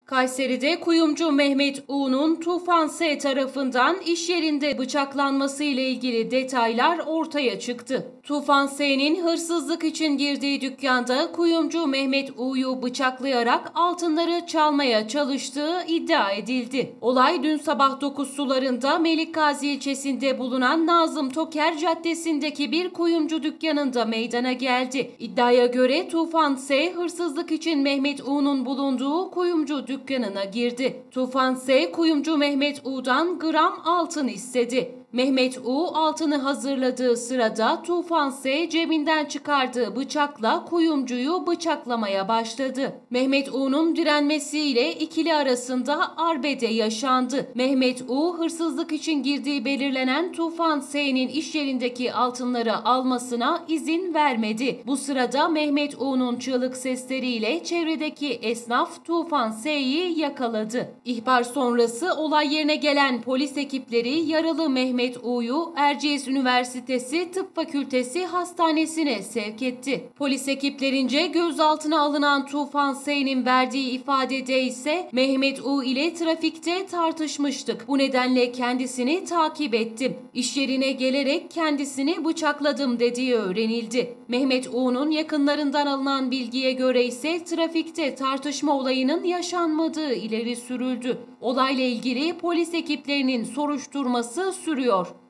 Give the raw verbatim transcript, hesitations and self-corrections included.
Kayseri'de kuyumcu Mehmet U'nun Tufan S. tarafından iş yerinde bıçaklanması ile ilgili detaylar ortaya çıktı. Tufan S.'nin hırsızlık için girdiği dükkanda kuyumcu Mehmet U'yu bıçaklayarak altınları çalmaya çalıştığı iddia edildi. Olay dün sabah dokuz sularında Melikgazi ilçesinde bulunan Nazım Toker Caddesi'ndeki bir kuyumcu dükkanında meydana geldi. İddiaya göre Tufan S. hırsızlık için Mehmet U'nun bulunduğu kuyumcu dükkanına girdi. Tufan S. kuyumcu Mehmet U'dan gram altın istedi. Mehmet U altını hazırladığı sırada Tufan S. cebinden çıkardığı bıçakla kuyumcuyu bıçaklamaya başladı. Mehmet U'nun direnmesiyle ikili arasında arbede yaşandı. Mehmet U hırsızlık için girdiği belirlenen Tufan S.'nin iş yerindeki altınları almasına izin vermedi. Bu sırada Mehmet U'nun çığlık sesleriyle çevredeki esnaf Tufan S.'yi yakaladı. İhbar sonrası olay yerine gelen polis ekipleri yaralı Mehmet Mehmet U'yu Erciyes Üniversitesi Tıp Fakültesi Hastanesi'ne sevk etti. Polis ekiplerince gözaltına alınan Tufan S.'nin verdiği ifadede ise Mehmet U ile trafikte tartışmıştık. Bu nedenle kendisini takip ettim. İş yerine gelerek kendisini bıçakladım dediği öğrenildi. Mehmet U'nun yakınlarından alınan bilgiye göre ise trafikte tartışma olayının yaşanmadığı ileri sürüldü. Olayla ilgili polis ekiplerinin soruşturması sürüyor.